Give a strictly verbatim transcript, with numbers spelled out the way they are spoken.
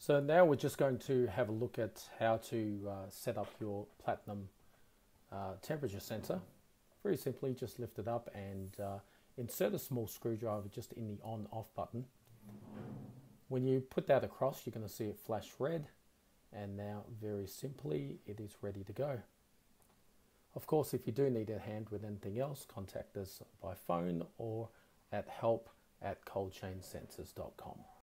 So now we're just going to have a look at how to uh, set up your platinum uh, temperature sensor. Very simply, just lift it up and uh, insert a small screwdriver just in the on-off button. When you put that across, you're going to see it flash red, and now very simply it is ready to go. Of course, if you do need a hand with anything else, contact us by phone or at help at cold chain sensors dot com.